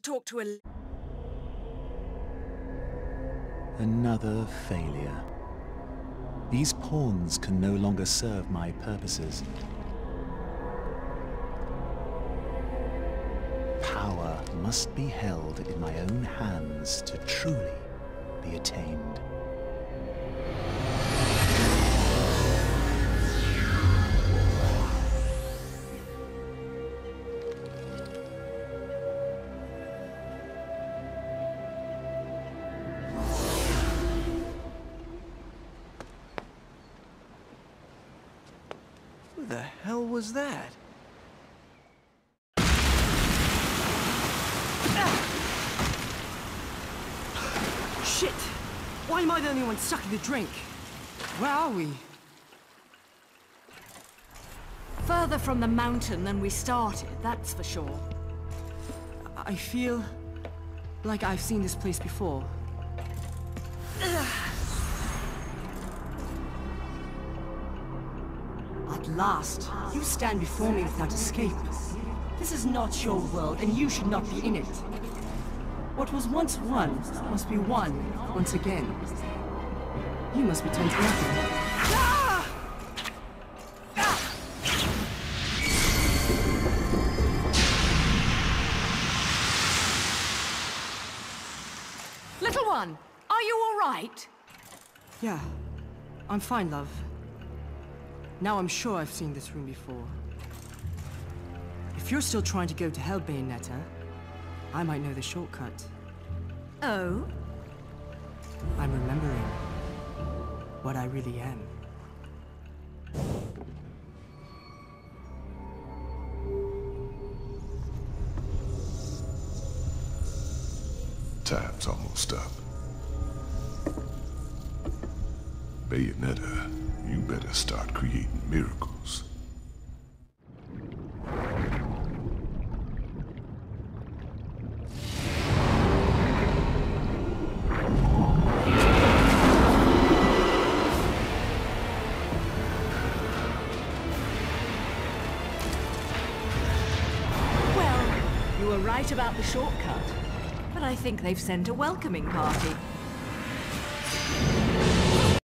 talk to a... Another failure. These pawns can no longer serve my purposes. Power must be held in my own hands to truly be attained. Who the hell was that? Shit! Why am I the only one stuck in the drink? Where are we? Further from the mountain than we started, that's for sure. I feel like I've seen this place before. At last, you stand before me without escape. This is not your world, and you should not be in it. What was once one must be one once again. You must be turned to nothing. Little one, are you all right? Yeah, I'm fine, love. Now I'm sure I've seen this room before. If you're still trying to go to hell, Bayonetta, I might know the shortcut. Oh? I'm remembering what I really am. Time's almost up. Bayonetta, you better start creating miracles. Well, you were right about the shortcut. But I think they've sent a welcoming party.